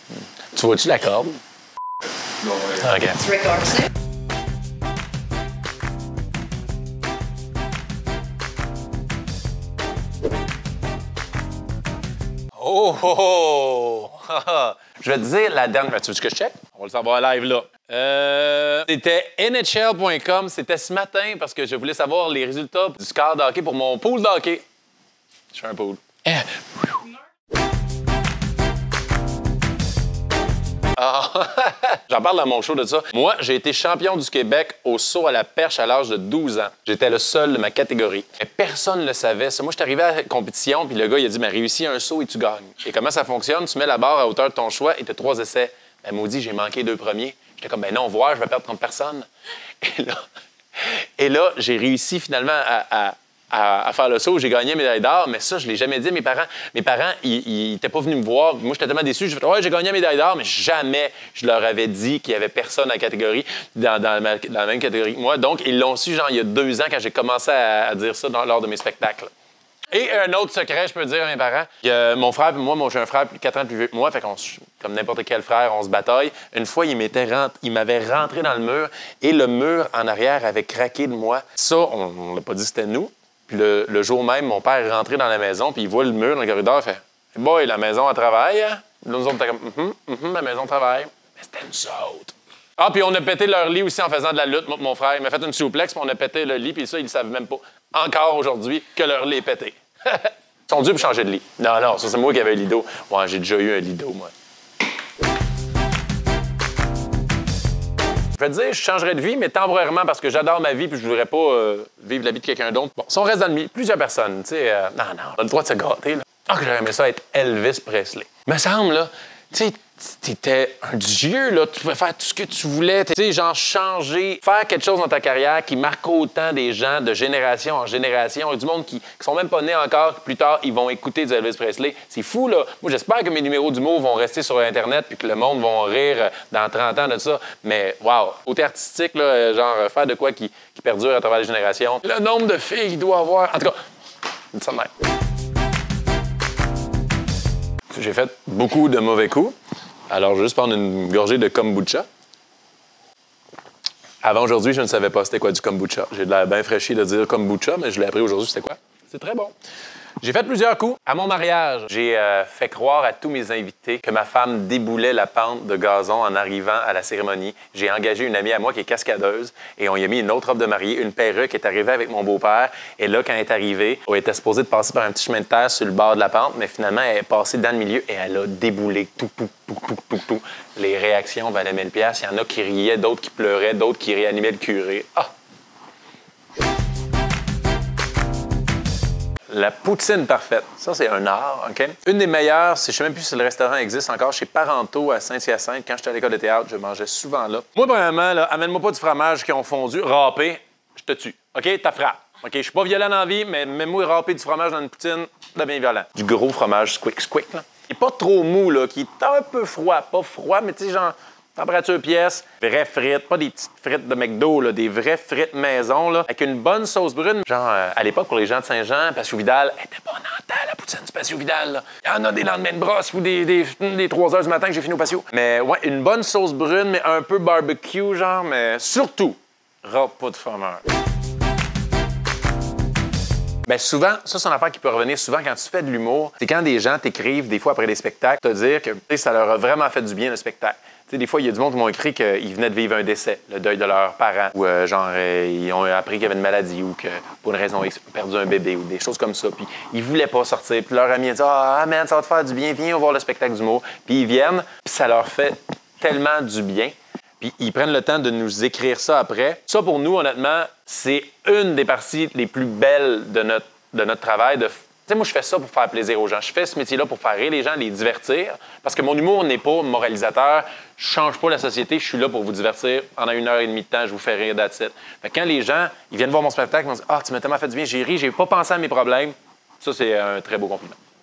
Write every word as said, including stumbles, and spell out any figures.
Tu vois-tu la corde? Non, ouais. OK. Tu recordes ça? Oh, oh, oh! Je vais te dire la dernière. Tu veux que je check? On va le savoir live là. Euh, c'était N H L point com. C'était ce matin parce que je voulais savoir les résultats du score de hockey pour mon pool de hockey. Je fais un pool. Eh. Ah. J'en parle dans mon show de ça. Moi, j'ai été champion du Québec au saut à la perche à l'âge de douze ans. J'étais le seul de ma catégorie. Mais personne ne le savait. Ça, moi, je suis arrivé à la compétition, puis le gars, il a dit, mais réussis un saut et tu gagnes. Et comment ça fonctionne? Tu mets la barre à hauteur de ton choix et tu as trois essais. Ben, maudit, j'ai manqué deux premiers. J'étais comme, ben non, voir, je vais perdre trente personnes. Et là, et là j'ai réussi finalement à, à À, à faire le saut, j'ai gagné la médaille d'or, mais ça, je ne l'ai jamais dit à mes parents. Mes parents, ils n'étaient pas venus me voir. Moi, j'étais tellement déçu. J'ai fait, ouais, j'ai gagné la médaille d'or, mais jamais je leur avais dit qu'il n'y avait personne dans la catégorie, dans, dans, ma, dans la même catégorie que moi. Donc, ils l'ont su, genre, il y a deux ans, quand j'ai commencé à, à dire ça dans, lors de mes spectacles. Et un autre secret, je peux dire à mes parents, il y a mon frère et moi, moi j'ai un frère quatre ans plus vieux que moi, fait qu'on, comme n'importe quel frère, on se bataille. Une fois, il m'était rent... il m'avait rentré dans le mur et le mur en arrière avait craqué de moi. Ça, on ne l'a pas dit, c'était nous. Puis le, le jour même, mon père est rentré dans la maison, puis il voit le mur dans le corridor, il fait « Boy, la maison, elle travaille, hein? » Là, nous autres, on était comme « Hum, hum, hum, la maison travaille. » Mais c'était nous autres. Ah, puis on a pété leur lit aussi en faisant de la lutte. Moi, mon frère, il m'a fait une souplex, puis on a pété le lit, puis ça, ils ne savent même pas, encore aujourd'hui, que leur lit est pété. Ils sont durs pour changer de lit. Non, non, ça, c'est moi qui avais un lido. Ouais, j'ai déjà eu un lido, moi. Je vais te dire, je changerais de vie, mais temporairement parce que j'adore ma vie puis je voudrais pas euh, vivre la vie de quelqu'un d'autre. Bon, si on reste dans le milieu, plusieurs personnes, tu sais, euh, non, non, on a le droit de se gâter, là. Ah, que j'aurais aimé ça être Elvis Presley. Me semble, là, tu sais, t'étais un dieu, là, tu pouvais faire tout ce que tu voulais, tu sais, genre changer, faire quelque chose dans ta carrière qui marque autant des gens de génération en génération. Il y a du monde qui, qui sont même pas nés encore, plus tard, ils vont écouter du Elvis Presley. C'est fou, là. Moi, j'espère que mes numéros d'humour vont rester sur Internet puis que le monde va rire dans trente ans de ça. Mais, wow, côté artistique, là, genre, faire de quoi qui, qui perdure à travers les générations. Le nombre de filles qu'il doit avoir. En tout cas, dis ça de même. J'ai fait beaucoup de mauvais coups. Alors, je vais juste prendre une gorgée de kombucha. Avant aujourd'hui, je ne savais pas c'était quoi du kombucha. J'ai de l'air bien fraîchi de dire kombucha, mais je l'ai appris aujourd'hui, c'était quoi? C'est très bon. J'ai fait plusieurs coups. À mon mariage, j'ai euh, fait croire à tous mes invités que ma femme déboulait la pente de gazon en arrivant à la cérémonie. J'ai engagé une amie à moi qui est cascadeuse et on y a mis une autre robe de mariée, une perruque, qui est arrivée avec mon beau-père. Et là, quand elle est arrivée, on était supposé de passer par un petit chemin de terre sur le bord de la pente, mais finalement, elle est passée dans le milieu et elle a déboulé tout, tout, tout, tout, tout, tout. Les réactions valaient mille piastres. Il y en a qui riaient, d'autres qui pleuraient, d'autres qui réanimaient le curé. Ah! La poutine parfaite. Ça, c'est un art, OK? Une des meilleures, c'est, je ne sais même plus si le restaurant existe encore, chez Parenteau à Saint-Hyacinthe. Quand j'étais à l'école de théâtre, je mangeais souvent là. Moi, premièrement, là, amène-moi pas du fromage qui ont fondu, râpé, je te tue. OK? Ta frappe. OK? Je suis pas violent dans la vie, mais mets-moi râpé du fromage dans une poutine, ça devient violent. Du gros fromage squick squick, là. Il est pas trop mou, là, qui est un peu froid. Pas froid, mais tu sais, genre... Température pièce, vraies frites, pas des petites frites de McDo, là, des vraies frites maison, là, avec une bonne sauce brune. Genre, euh, à l'époque, pour les gens de Saint-Jean, Patio Vidal, elle était bonne en temps, la poutine du Patio Vidal. Là. Il y en a des lendemains de brosse ou des, des, des trois heures du matin que j'ai fini au patio. Mais ouais, une bonne sauce brune, mais un peu barbecue, genre, mais surtout, râpe pas de fromage. Bien, souvent, ça, c'est une affaire qui peut revenir souvent quand tu fais de l'humour. C'est quand des gens t'écrivent, des fois après des spectacles, te dire que ça leur a vraiment fait du bien, le spectacle. T'sais, des fois, il y a du monde qui m'ont écrit qu'ils venaient de vivre un décès, le deuil de leurs parents, ou euh, genre, euh, ils ont appris qu'il y avait une maladie, ou que pour une raison X, ils ont perdu un bébé, ou des choses comme ça. Puis ils voulaient pas sortir. Puis leur ami a dit « Ah, man, ça va te faire du bien, viens voir le spectacle d'humour. » Puis ils viennent, puis ça leur fait tellement du bien. Puis ils prennent le temps de nous écrire ça après. Ça, pour nous, honnêtement, c'est une des parties les plus belles de notre, de notre travail, de Tu sais, moi, je fais ça pour faire plaisir aux gens. Je fais ce métier-là pour faire rire les gens, les divertir. Parce que mon humour n'est pas moralisateur. Je change pas la société. Je suis là pour vous divertir. Pendant une heure et demie de temps, je vous fais rire that's it. Fait que quand les gens ils viennent voir mon spectacle, ils vont dire « Ah, tu m'as tellement fait du bien, j'ai ri, j'ai pas pensé à mes problèmes. » Ça, c'est un très beau compliment.